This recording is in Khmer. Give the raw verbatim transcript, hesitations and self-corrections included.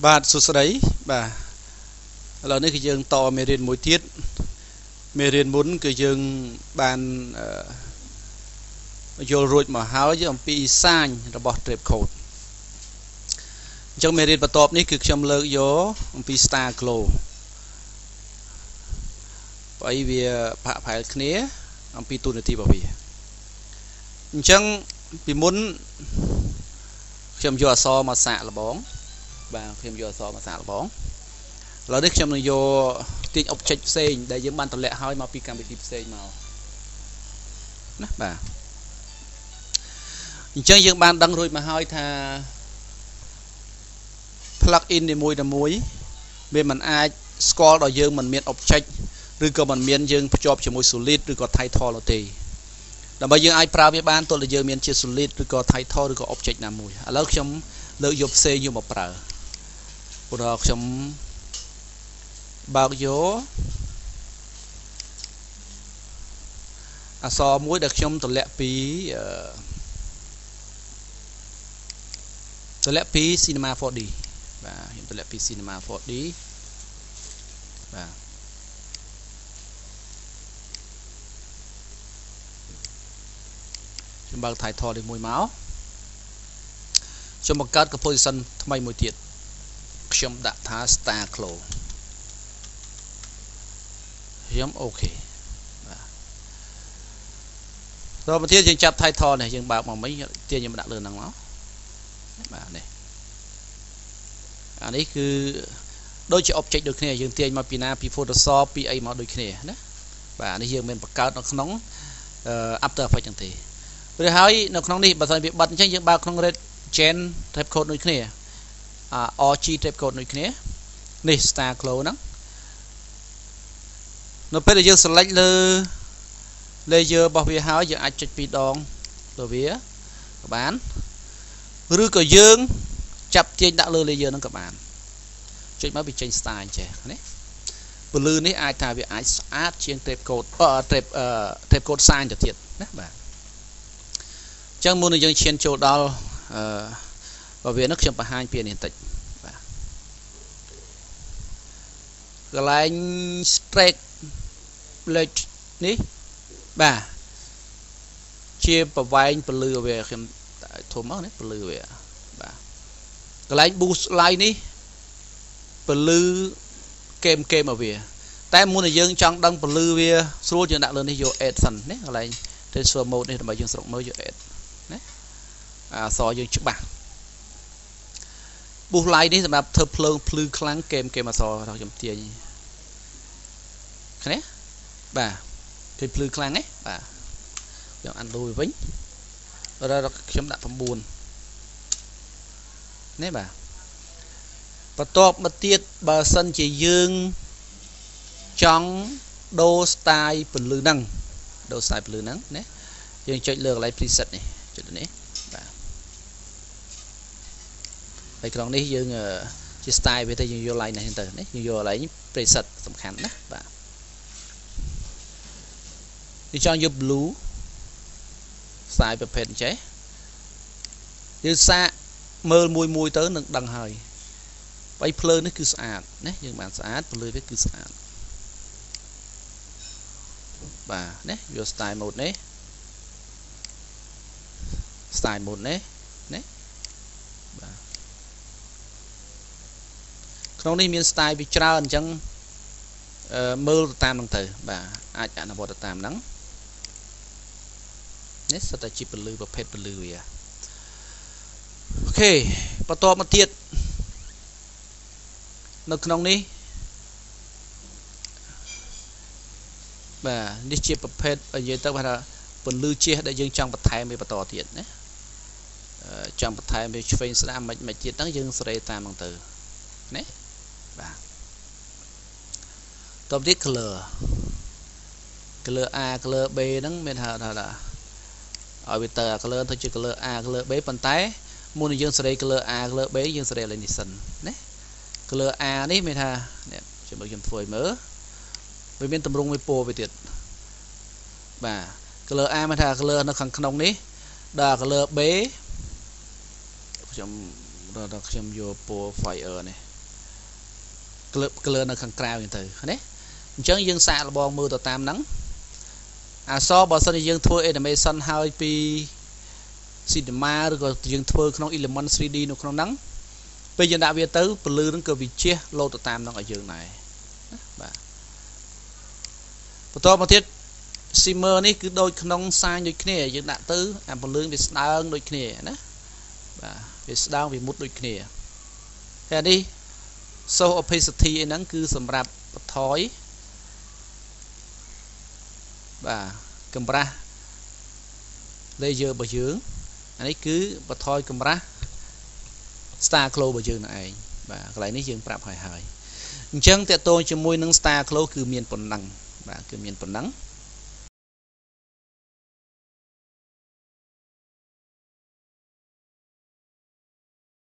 បាទសួស្តីបាទឥឡូវនេះគឺយើងតមេរៀនមួយទៀតមេរៀនមុនគឺយើងបានយល់រួចមកហើយអំពីសាញរបស់ Trap Code អញ្ចឹងមេរៀនបន្ទាប់នេះគឺខ្ញុំលើកយកអំពី Star Glow បើអីវាផាក់ផែលគ្នាអំពីទូនាទីរបស់វាអញ្ចឹងពីមុនខ្ញុំយកអក្សរមកសាកល្បងបាទខ្ញុំយកអក្សរមកសាកល្បងឥឡូវនេះខ្ញុំនឹងយកទាញ object ផ្សេងដែលយើងបានតម្លាក់ហើយមកពីកម្មវិធីផ្សេងមកណាបាទអញ្ចឹងយើងបានដឹងរួចមកហើយថា plug in នីមួយៗវាមិនអាចស្គាល់ដល់យើងមិនមាន object ឬក៏មិនមានយើងភ្ជាប់ជាមួយ solid ឬក៏ title នោះទេដើម្បីយើងអាចប្រើវាបានទោះតែយើងមានជា solid ឬក៏ title ឬក៏ object ណាមួយឥឡូវខ្ញុំលើកយកផ្សេងយកមកប្រើឧទាហរណ៍ខ្ញុំបើកយកអក្សរមួយដែលខ្ញុំតម្លាក់ពីតម្លាក់ពី Cinema ហ្វូរ ឌី បាទខ្ញុំតម្លាក់ពី Cinema ហ្វូរ ឌី បាទខ្ញុំបើក title នេះមួយមកខ្ញុំបង្កើត composition ថ្មីមួយទៀតខ្ញុំដាក់ថា Star Glow ខ្ញុំអូខេបាទដល់មកទៀតយើងចាប់ title នេះយើងបើកមកមិញទៀតខ្ញុំដាក់លើហ្នឹងមកបាទនេះអានេះគឺដូចជា object ដូចគ្នាយើងទាញមកពីណាពី Photoshop ពីអីមកដូចគ្នាណាបាទអានេះយើងមានបង្កើតនៅក្នុង After Effects ចឹងទេឬហើយនៅក្នុងនេះបើសិនវាបិទអញ្ចឹងយើងបើកក្នុង Red Gen Trap Code ដូចគ្នាអា អ ជី Trap Code ដូចគ្នានេះ Star Glow ហ្នឹងនៅពេលដែលយើង select លើ layer របស់វាហើយយើងអាចចុចពីរដងលើវាក៏បានឬក៏យើងចាប់ទាញដាក់លើ layer ហ្នឹងក៏បានចុចមកវាចេញ style អញ្ចេះណាពន្លឺនេះអាចថាវាអាចស្អាតជាង Trap Code អឺ Trap អឺ Trap Code Sign ទៅទៀតណាបាទអញ្ចឹងមុននឹងយើងឈានចូលដល់អឺបើវានេះខ្ញុំបង្ហាញពីនេះបន្តិចបាទកន្លែង straight blade នេះបាទជាប្រវែងពលឺវាខ្ញុំធំមកនេះពលឺវាបាទកន្លែង boost light នេះពលឺកេមកេមមកវាតែមុនដែលយើងចង់ដឹងពលឺវាស្រួលយើងដាក់លើនេះយក add សិនណាកន្លែង transfer mode នេះដើម្បីយើងស្រុកមើលយក add ណាអក្សរយើងច្បាស់ boost light នេះសម្រាប់ធ្វើភ្លើងភ្លឺខ្លាំងកេមកេមអក្សររបស់ខ្ញុំទាញឃើញទេបាទគេភ្លឺខ្លាំងទេបាទខ្ញុំអានដូចវិញរកខ្ញុំដាក់9នេះបាទបន្ទាប់មកទៀតបើសិនជាយើងចង់ដូរ style ពន្លឺហ្នឹងដូរ style ពន្លឺហ្នឹងណាយើងចុចលើកន្លែង preset នេះចុចនេះបាទហើយក្នុងនេះយើងជា style វាទៅយើងយក line នេះទៅនេះយើងយក line preset សំខាន់ណាបាទយើងចង់យក blue style ប្រភេទអញ្ចេះយើងសាកមើលមួយមួយទៅនឹងដឹងហើយបើភ្លើងនេះគឺស្អាតណាយើងបានស្អាតពន្លឺវាគឺស្អាតបាទណាយក style mode នេះ style mode នេះណាបាទក្នុងនេះមាន style វាច្រើនអញ្ចឹងអឺមើលតាមហ្នឹងទៅបាទអាចអនុវត្តទៅតាមហ្នឹងនេះសិតតែជាពលឺប្រភេទពលឺវាអូខេបន្តមកទៀតនៅក្នុងនេះបាទនេះជាប្រភេទនិយាយទៅថាពន្លឺជះដែលយើងចង់បន្ថែមវាបន្តទៀតណាចង់បន្ថែមវាឆ្វេងស្ដាំមិនមិនទៀតហ្នឹងយើងសេរីតាមហ្នឹងទៅណាបាទតបទៀត color color A color B ហ្នឹងមានហៅថាឲ្យវាទៅ color ទៅជា color A color B ប៉ុន្តែមុននឹងយើងសេរី color A color B យើងសេរីលេងនេះសិនណា color A នេះមានថានេះខ្ញុំខ្ញុំធ្វើឲ្យមើលវាមានតម្រង់មួយពណ៌វាទៀតបាទ color A មានថា color នៅខាងក្នុងនេះដល់ color B ខ្ញុំដល់ខ្ញុំយកពណ៌ fire នេះ clear នៅខាងក្រៅហ្នឹងទៅណាអញ្ចឹងយើងសាកល្បងមើលទៅតាមហ្នឹងអសបើសិនជាយើងធ្វើ animation ហើយពី cinema ឬក៏យើងធ្វើក្នុង element 3 D នៅក្នុងហ្នឹងពេលយើងដាក់វាទៅពលឺហ្នឹងក៏វាជះលោតទៅតាមហ្នឹងឲ្យយើងដែរបាទបន្តមកទៀត shimmer នេះគឺដូចក្នុងសាញដូចគ្នាយើងដាក់ទៅអាពលឺវាស្ដើងដូចគ្នាណាបាទវាស្ដើងវាមុតដូចគ្នាហើយនេះ soft opacity ឯហ្នឹងគឺសម្រាប់បន្ថយបាទកម្រាស់ layer របស់យើងអានេះគឺបន្ថយកម្រាស់ star glow របស់យើងនឹងឯងបាទកន្លែងនេះយើងប្រាប់ហើយហើយអញ្ចឹងតើតើជាមួយនឹង star glow គឺមានប៉ុណ្ណឹងបាទគឺមានប៉ុណ្ណឹង